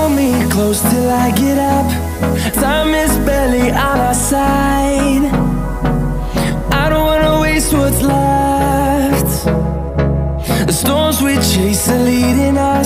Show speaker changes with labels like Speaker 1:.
Speaker 1: hold me close till I get up. Time is barely on our side. I don't wanna waste what's left. The storms we chase are leading us.